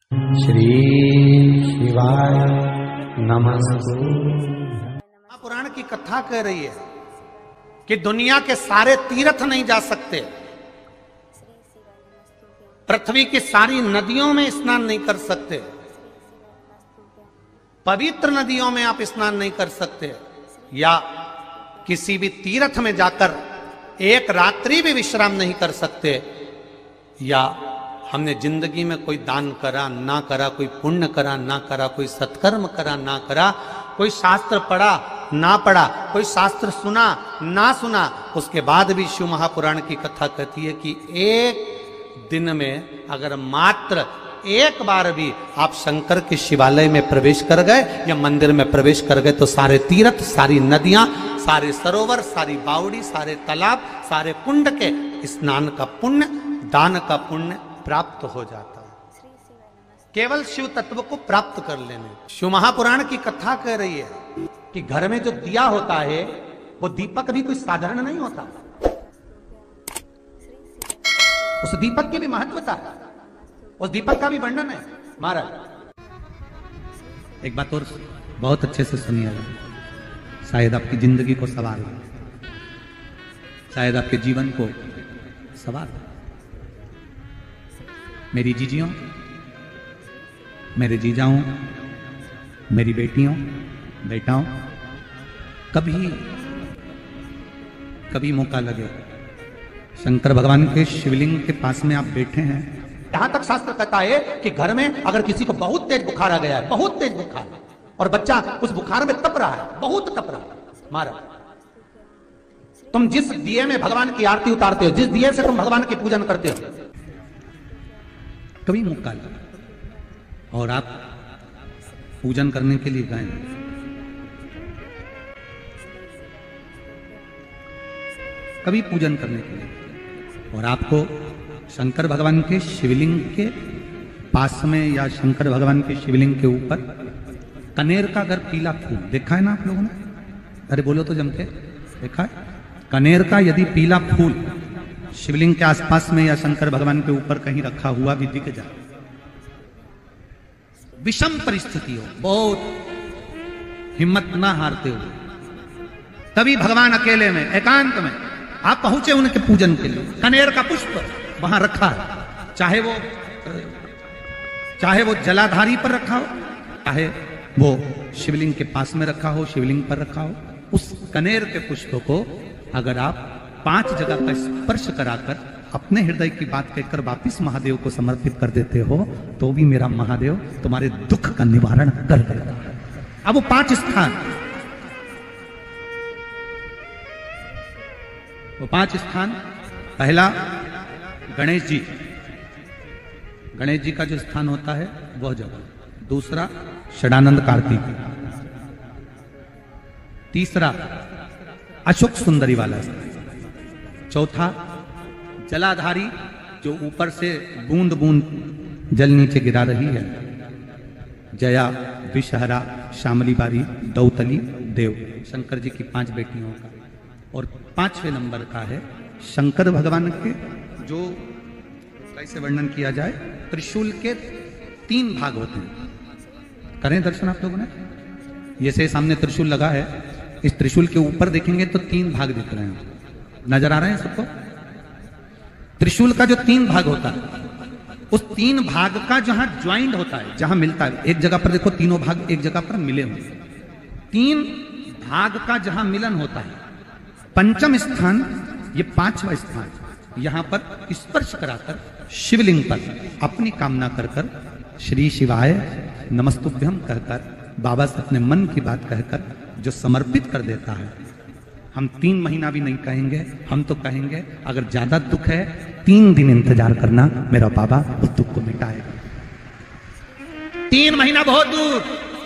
श्री शिवाय नमस्तु। पुराण की कथा कह रही है कि दुनिया के सारे तीर्थ नहीं जा सकते, पृथ्वी की सारी नदियों में स्नान नहीं कर सकते, पवित्र नदियों में आप स्नान नहीं कर सकते, या किसी भी तीर्थ में जाकर एक रात्रि भी विश्राम नहीं कर सकते, या हमने जिंदगी में कोई दान करा ना करा, कोई पुण्य करा ना करा, कोई सत्कर्म करा ना करा, कोई शास्त्र पढ़ा ना पढ़ा, कोई शास्त्र सुना ना सुना, उसके बाद भी शिव महापुराण की कथा कहती है कि एक दिन में अगर मात्र एक बार भी आप शंकर के शिवालय में प्रवेश कर गए या मंदिर में प्रवेश कर गए तो सारे तीर्थ, सारी नदियां, सारे सरोवर, सारी बावड़ी, सारे तालाब, सारे कुंड के स्नान का पुण्य, दान का पुण्य प्राप्त हो जाता है, केवल शिव तत्व को प्राप्त कर लेने। शिव महापुराण की कथा कह रही है कि घर में जो दिया होता है वो दीपक भी कोई साधारण नहीं होता, उस दीपक की भी महत्वता है, उस दीपक का भी वर्णन है। महाराज एक बात और बहुत अच्छे से सुनिएगा, शायद आपकी जिंदगी को सवार हो, शायद आपके जीवन को सवार हो। मेरी जीजियों, मेरे जीजाओं, मेरी बेटियों, बेटाओं, कभी मौका लगे शंकर भगवान के शिवलिंग के पास में आप बैठे हैं, यहां तक शास्त्र कहता है कि घर में अगर किसी को बहुत तेज बुखार आ गया है, बहुत तेज बुखार, और बच्चा उस बुखार में तप रहा है, बहुत तप रहा है, महाराज तुम जिस दिए में भगवान की आरती उतारते हो, जिस दिए से तुम भगवान की पूजन करते हो, कभी मौका लगा और आप पूजन करने के लिए गए, कभी पूजन करने के लिए, और आपको शंकर भगवान के शिवलिंग के पास में या शंकर भगवान के शिवलिंग के ऊपर कनेर का अगर पीला फूल देखा है ना आप लोगों ने, अरे बोलो तो जम के, देखा है? कनेर का यदि पीला फूल शिवलिंग के आसपास में या शंकर भगवान के ऊपर कहीं रखा हुआ भी दिख जाए, विषम परिस्थिति हो, बहुत हिम्मत ना हारते हो, तभी भगवान अकेले में एकांत में आप पहुंचे उनके पूजन के लिए, कनेर का पुष्प वहां रखा है, चाहे वो जलाधारी पर रखा हो, चाहे वो शिवलिंग के पास में रखा हो, शिवलिंग पर रखा हो, उस कनेर के पुष्प को अगर आप 5 जगह का स्पर्श कराकर अपने हृदय की बात कहकर वापिस महादेव को समर्पित कर देते हो तो भी मेरा महादेव तुम्हारे दुख का निवारण कर देगा। अब वो 5 स्थान, वो 5 स्थान, पहला गणेश जी, गणेश जी का जो स्थान होता है वह जगह, दूसरा षडानंद कार्तिक, तीसरा अशोक सुंदरी वाला स्थान, चौथा जलाधारी जो ऊपर से बूंद बूंद जल नीचे गिरा रही है, जया, विषहरा, शामली बारी, दौतली, देव, शंकर जी की 5 बेटियों का, और 5वें नंबर का है शंकर भगवान के, जो कैसे वर्णन किया जाए, त्रिशूल के 3 भाग होते हैं। करें दर्शन आप लोगों ने, ये से सामने त्रिशूल लगा है, इस त्रिशूल के ऊपर देखेंगे तो 3 भाग दिख रहे हैं, नजर आ रहे हैं सबको? त्रिशूल का जो 3 भाग होता है, उस 3 भाग का जहां ज्वाइंट होता है, जहां मिलता है, एक जगह पर देखो तीनों भाग एक जगह पर मिले हुए, 3 भाग का जहां मिलन होता है, 5वां स्थान, ये 5वां स्थान, यहां पर स्पर्श कराकर शिवलिंग पर अपनी कामना कर कर श्री शिवाय नमस्तुभ्यम कहकर बाबा से अपने मन की बात कहकर जो समर्पित कर देता है, हम 3 महीना भी नहीं कहेंगे, हम तो कहेंगे अगर ज्यादा दुख है 3 दिन इंतजार करना, मेरा बाबा उस दुख को मिटाएगा। 3 महीना बहुत दूर,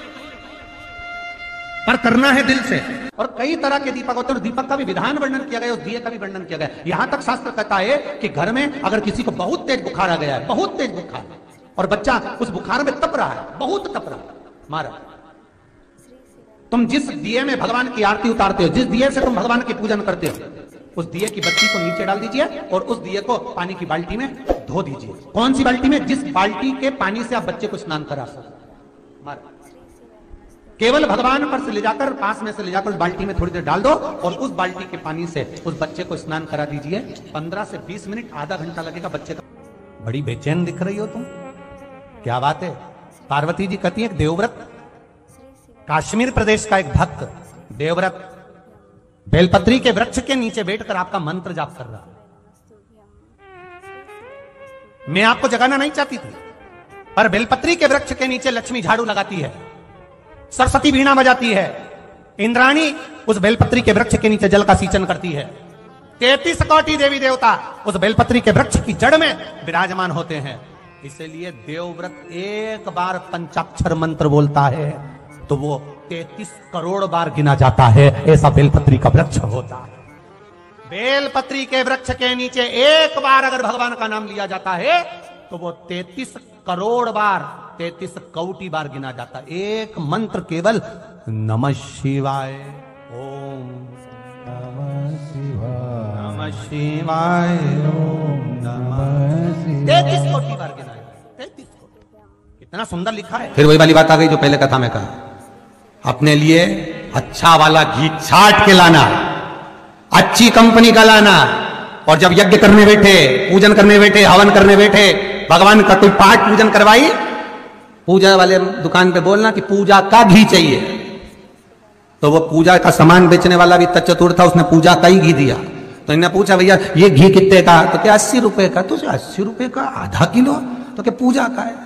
पर करना है दिल से। और कई तरह के दीपक होते हैं, दीपक का भी विधान वर्णन किया गया, उस दिए का भी वर्णन किया गया। यहां तक शास्त्र कहता है कि घर में अगर किसी को बहुत तेज बुखार आ गया है, बहुत तेज बुखार, और बच्चा उस बुखार में तप रहा है, बहुत तप रहा है, महाराज तुम जिस दिए में भगवान की आरती उतारते हो, जिस दिए से तुम भगवान की पूजन करते हो, उस दिए की बत्ती को नीचे डाल दीजिए और उस दिए को पानी की बाल्टी में धो दीजिए। कौन सी बाल्टी में? जिस बाल्टी के पानी से आप बच्चे को स्नान करा सको। मारा केवल भगवान पर से ले जाकर, पास में से ले जाकर उस बाल्टी में थोड़ी देर डाल दो और उस बाल्टी के पानी से उस बच्चे को स्नान करा दीजिए। 15 से 20 मिनट, आधा घंटा लगेगा बच्चे का। बड़ी बेचैन दिख रही हो तुम, क्या बात है? पार्वती जी कहती है देवव्रत, कश्मीर प्रदेश का एक भक्त देवव्रत बेलपत्री के वृक्ष के नीचे बैठकर आपका मंत्र जाप कर रहा। मैं आपको जगाना नहीं चाहती थी, पर बेलपत्री के वृक्ष के नीचे लक्ष्मी झाड़ू लगाती है, सरस्वती वीणा बजाती है, इंद्राणी उस बेलपत्री के वृक्ष के नीचे जल का सिंचन करती है। 33 कोटि देवी देवता उस बेलपत्री के वृक्ष की जड़ में विराजमान होते हैं। इसलिए देवव्रत एक बार पंचाक्षर मंत्र बोलता है तो वो 33 करोड़ बार गिना जाता है। ऐसा बेलपत्री का वृक्ष होता है। बेलपत्री के वृक्ष के नीचे एक बार अगर भगवान का नाम लिया जाता है तो वो 33 करोड़ बार, 33 कोटि बार गिना जाता है। एक मंत्र केवल नमः शिवाय, ओम नमः शिवाय, नमः शिवाय, ओम नमः शिवाय, 33 कोटि बार गिना है। 33 कोटि, कितना सुंदर लिखा है। फिर वही वाली बात आ गई जो पहले कथा में कहा, अपने लिए अच्छा वाला घी छाट के लाना, अच्छी कंपनी का लाना, और जब यज्ञ करने बैठे, पूजन करने बैठे, हवन करने बैठे, भगवान का कोई पाठ पूजन करवाई, पूजा वाले दुकान पे बोलना कि पूजा का घी चाहिए। तो वो पूजा का सामान बेचने वाला भी तच्चतुर था, उसने पूजा का ही घी दिया। तो इन्हें पूछा भैया ये घी कितने का? तो क्या 80 रुपए का? तो 80 रुपए का आधा किलो? तो क्या पूजा का है?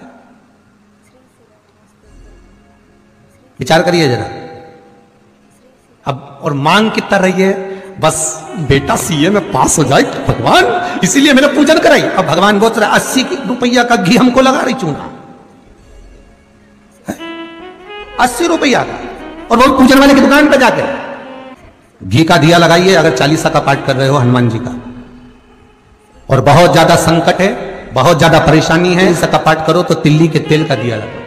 विचार करिए जरा। अब और मांग कितना रही है? बस बेटा सीए में पास हो जाए भगवान, इसीलिए मैंने पूजन कराई। अब भगवान बोल रहा 80 रुपया का घी हमको लगा रही चूना, 80 रुपया का, और वो पूजन वाले की दुकान पर जाकर घी का दिया लगाइए। अगर 40 का पाठ कर रहे हो हनुमान जी का और बहुत ज्यादा संकट है, बहुत ज्यादा परेशानी है, इसका पाठ करो तो तिल्ली के तेल का दिया लगाओ,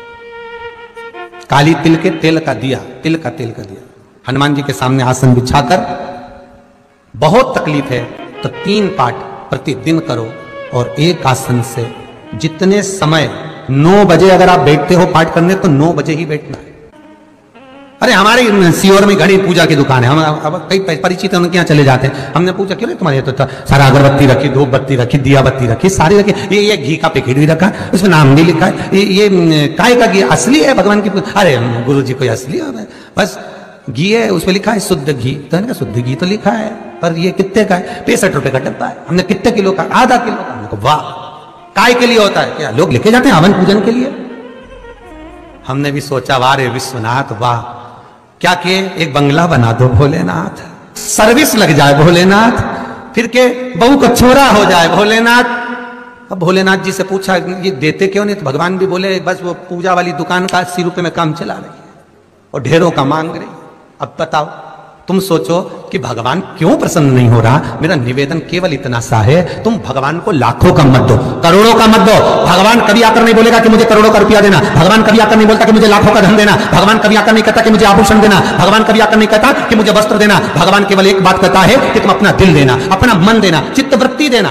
काली तिल के तेल का दिया, तिल का तेल का दिया हनुमान जी के सामने आसन बिछाकर। बहुत तकलीफ है तो 3 पाठ प्रतिदिन करो और एक आसन से जितने समय 9 बजे अगर आप बैठते हो पाठ करने तो 9 बजे ही बैठना है। अरे हमारे सीओर में घड़ी पूजा की दुकान है, हम अब कई परिचित हैं उनके यहाँ चले जाते हैं। हमने पूछा क्यों तुम्हारे तो सारा अगरबत्ती रखी, धूप बत्ती रखी, दिया बत्ती रखी, सारी रखी, ये घी का पैकेट भी रखा, उसमें नाम नहीं लिखा है, ये काय का घी असली है भगवान की? अरे गुरु जी कोई असली है, बस घी है उसमें लिखा है शुद्ध घी। तो मैंने कहा शुद्ध घी तो लिखा है, पर ये कितने का है? 65 रुपए का डब्बा है। हमने कितने किलो का? आधा किलो का। हमने कहा वाह, काय के लिए होता है? क्या लोग लेके जाते हैं हवन पूजन के लिए? हमने भी सोचा वाह रे विश्वनाथ वाह, क्या किए? एक बंगला बना दो भोलेनाथ, सर्विस लग जाए भोलेनाथ, फिर के बहू का छोरा हो जाए भोलेनाथ। अब भोलेनाथ जी से पूछा ये देते क्यों नहीं? तो भगवान भी बोले बस वो पूजा वाली दुकान का 80 रुपए में काम चला रही है और ढेरों का मांग रही। अब बताओ, तुम सोचो कि भगवान क्यों प्रसन्न नहीं हो रहा? मेरा निवेदन केवल इतना सा है, तुम भगवान को लाखों का मत दो, करोड़ों का मत दो। भगवान कभी आकर नहीं बोलेगा कि मुझे करोड़ों का रुपया देना, भगवान कभी आकर नहीं बोलता कि मुझे लाखों का धन देना, भगवान कभी आकर नहीं कहता कि मुझे आभूषण देना, भगवान कभी आकर नहीं कहता कि मुझे वस्त्र देना। भगवान केवल एक बात कहता है कि तुम अपना दिल देना, अपना मन देना, चित्त वृत्ति देना।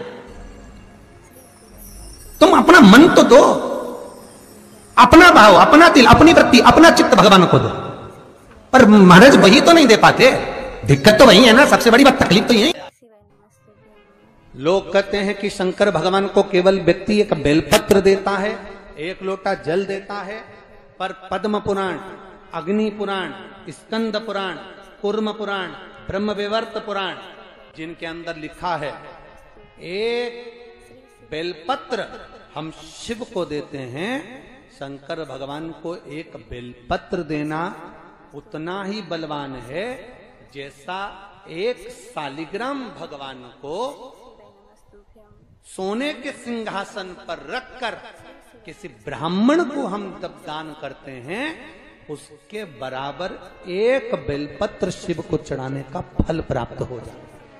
तुम अपना मन तो दो, अपना भाव, अपना दिल, अपनी वृत्ति, अपना चित्त भगवान को दो। पर महाराज वही तो नहीं दे पाते, दिक्कत तो वही है ना, सबसे बड़ी बात, तकलीफ तो यही। लोग कहते हैं कि शंकर भगवान को केवल व्यक्ति एक बेलपत्र देता है, एक लोटा जल देता है, पर पद्म पुराण, अग्नि पुराण, स्कंद पुराण, कूर्म पुराण, ब्रह्मविवर्त पुराण, जिनके अंदर लिखा है एक बेलपत्र हम शिव को देते हैं, शंकर भगवान को एक बेलपत्र देना उतना ही बलवान है जैसा एक शालिग्राम भगवान को सोने के सिंहासन पर रखकर किसी ब्राह्मण को हम जब दान करते हैं उसके बराबर एक बेलपत्र शिव को चढ़ाने का फल प्राप्त हो जाता है।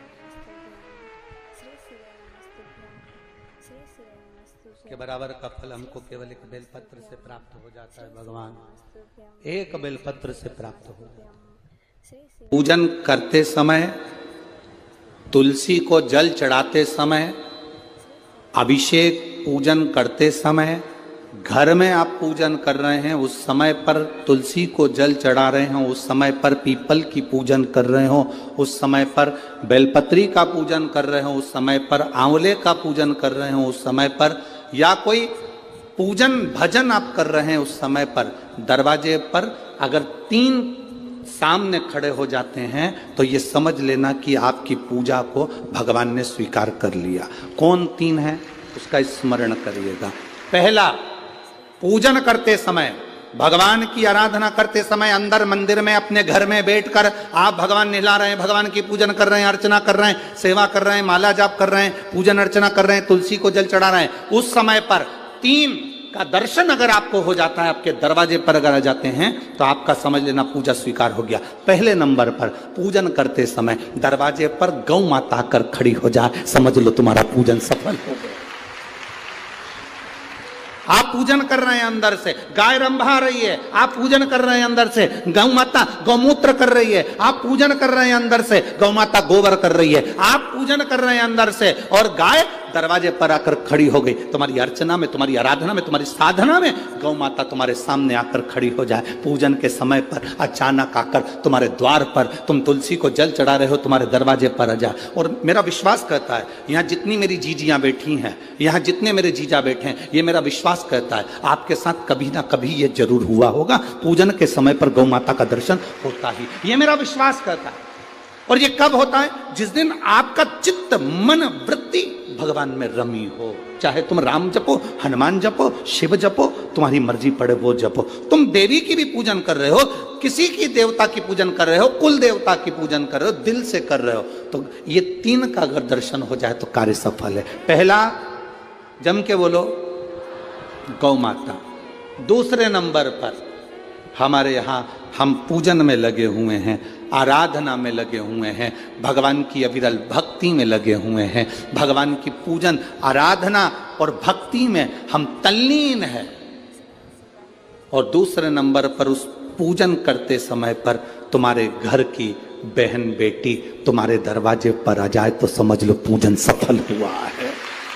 के बराबर का फल हमको केवल एक बेलपत्र से प्राप्त हो जाता है। भगवान एक बेलपत्र से प्राप्त हो जाता है। पूजन करते समय, तुलसी को जल चढ़ाते समय अभिषेक पूजन करते समय घर में आप पूजन कर रहे हैं, उस समय पर तुलसी को जल चढ़ा रहे हो, उस समय पर पीपल की पूजन कर रहे हो, उस समय पर बेलपत्री का पूजन कर रहे हो, उस समय पर आंवले का पूजन कर रहे हो, उस समय पर या कोई पूजन भजन आप कर रहे हैं, उस समय पर दरवाजे पर अगर 3 सामने खड़े हो जाते हैं तो ये समझ लेना कि आपकी पूजा को भगवान ने स्वीकार कर लिया। कौन 3 है उसका स्मरण करिएगा। पहला, पूजन करते समय, भगवान की आराधना करते समय अंदर मंदिर में अपने घर में बैठकर आप भगवान नहला रहे हैं, भगवान की पूजन कर रहे हैं, अर्चना कर रहे हैं, सेवा कर रहे हैं, माला जाप कर रहे हैं, पूजन अर्चना कर रहे हैं, तुलसी को जल चढ़ा रहे हैं, उस समय पर 3 का दर्शन अगर आपको हो जाता है, आपके दरवाजे पर अगर आ जाते हैं तो आपका समझ लेना पूजा स्वीकार हो गया। पहले नंबर पर पूजन करते समय दरवाजे पर गौ माता आकर खड़ी हो जाए, समझ लो तुम्हारा पूजन सफल हो गया। आप पूजन कर रहे हैं अंदर से, गाय रंभा रही है, आप पूजन कर रहे हैं अंदर से, गौ माता गौमूत्र कर रही है, आप पूजन कर रहे हैं अंदर से, गौ माता गोबर कर रही है, आप पूजन कर रहे हैं अंदर से, और गाय दरवाजे पर आकर खड़ी हो गई। तुम्हारी अर्चना में, तुम्हारी आराधना में, तुम्हारी साधना में गौ माता तुम्हारे सामने आकर खड़ी हो जाए। पूजन के समय पर अचानक आकर तुम्हारे द्वार पर, तुम तुलसी को जल चढ़ा रहे हो, तुम्हारे दरवाजे पर आ जाए। और मेरा विश्वास कहता है, यहाँ जितनी मेरी जीजियां बैठी हैं, यहाँ जितने मेरे जीजा बैठे हैं, ये मेरा विश्वास कहता है आपके साथ कभी ना कभी ये जरूर हुआ होगा, पूजन के समय पर गौ माता का दर्शन होता ही, ये मेरा विश्वास कहता है। और ये कब होता है? जिस दिन आपका चित्त, मन, वृत्ति भगवान में रमी हो। चाहे तुम राम जपो, हनुमान जपो, शिव जपो, तुम्हारी मर्जी पड़े वो जपो। तुम देवी की भी पूजन कर रहे हो, किसी की देवता की पूजन कर रहे हो, कुल देवता की पूजन कर रहे हो, दिल से कर रहे हो, तो ये 3 का अगर दर्शन हो जाए तो कार्य सफल है। पहला, जम के बोलो, गौ माता। दूसरे नंबर पर हमारे यहाँ हम पूजन में लगे हुए हैं, आराधना में लगे हुए हैं, भगवान की अविरल भक्ति में लगे हुए हैं, भगवान की पूजन, आराधना और भक्ति में हम तल्लीन हैं। और दूसरे नंबर पर उस पूजन करते समय पर तुम्हारे घर की बहन बेटी तुम्हारे दरवाजे पर आ जाए तो समझ लो पूजन सफल हुआ है।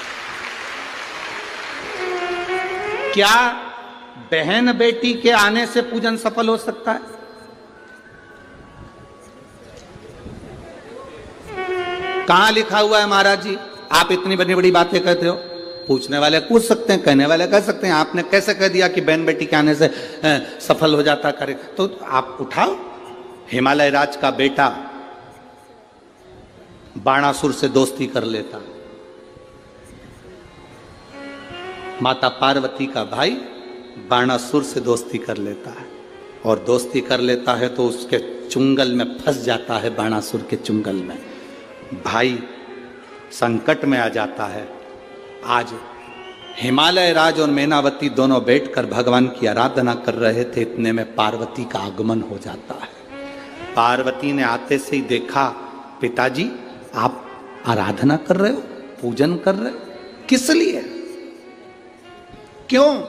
क्या बहन बेटी के आने से पूजन सफल हो सकता है? कहां लिखा हुआ है महाराज जी? आप इतनी बड़ी बड़ी बातें कहते हो। पूछने वाले पूछ सकते हैं, कहने वाले कह सकते हैं, आपने कैसे कह दिया कि बहन बेटी के आने से सफल हो जाता कार्य? तो आप उठाओ, हिमालय राज का बेटा बाणासुर से दोस्ती कर लेता, माता पार्वती का भाई बाणासुर से दोस्ती कर लेता है, और दोस्ती कर लेता है तो उसके चुंगल में फंस जाता है, बाणासुर के चुंगल में। भाई संकट में आ जाता है। आज हिमालय राज और मैनावती दोनों बैठकर भगवान की आराधना कर रहे थे, इतने में पार्वती का आगमन हो जाता है। पार्वती ने आते से ही देखा, पिताजी आप आराधना कर रहे हो, पूजन कर रहे हो, किस लिए, क्यों?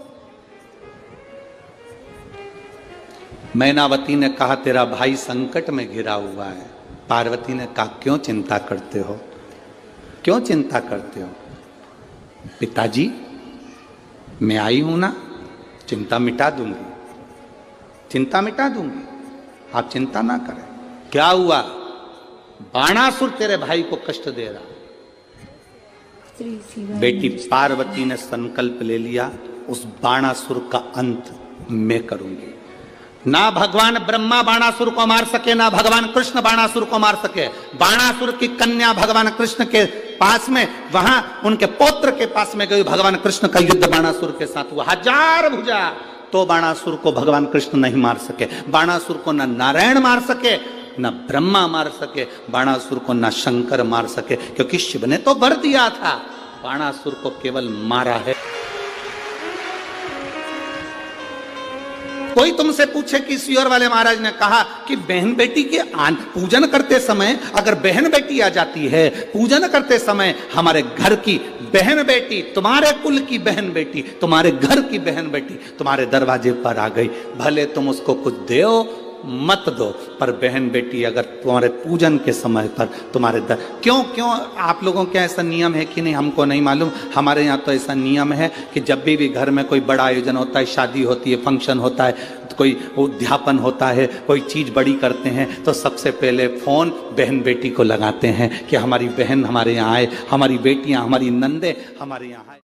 मैनावती ने कहा तेरा भाई संकट में घिरा हुआ है। पार्वती ने कहा क्यों चिंता करते हो, क्यों चिंता करते हो? पिताजी मैं आई हूं ना, चिंता मिटा दूंगी, चिंता मिटा दूंगी, आप चिंता ना करें। क्या हुआ? बाणासुर तेरे भाई को कष्ट दे रहा। बेटी पार्वती ने संकल्प ले लिया, उस बाणासुर का अंत मैं करूंगी। ना भगवान ब्रह्मा बाणासुर को मार सके, ना भगवान कृष्ण बाणासुर को मार सके। बाणासुर की कन्या भगवान कृष्ण के पास में, वहां उनके पौत्र के पास में गई, भगवान कृष्ण का युद्ध बाणासुर के साथ हुआ, 1000 भुजा, तो बाणासुर को भगवान कृष्ण नहीं मार सके। बाणासुर को न नारायण मार सके, न ब्रह्मा मार सके, बाणासुर को न शंकर मार सके, क्योंकि शिव ने तो वर दिया था, बाणासुर को केवल मारा है। कोई तुमसे पूछे कि सियोर वाले महाराज ने कहा कि बहन बेटी के पूजन करते समय अगर बहन बेटी आ जाती है, पूजन करते समय हमारे घर की बहन बेटी, तुम्हारे कुल की बहन बेटी, तुम्हारे घर की बहन बेटी तुम्हारे दरवाजे पर आ गई, भले तुम उसको कुछ दो मत दो, पर बहन बेटी अगर तुम्हारे पूजन के समय पर तुम्हारे क्यों आप लोगों के ऐसा नियम है कि नहीं हमको नहीं मालूम। हमारे यहाँ तो ऐसा नियम है कि जब भी घर में कोई बड़ा आयोजन होता है, शादी होती है, फंक्शन होता है, कोई उद्यापन होता है, कोई चीज बड़ी करते हैं, तो सबसे पहले फोन बहन बेटी को लगाते हैं कि हमारी बहन हमारे यहाँ आए, हमारी बेटियां, हमारी नंदे हमारे यहाँ आए।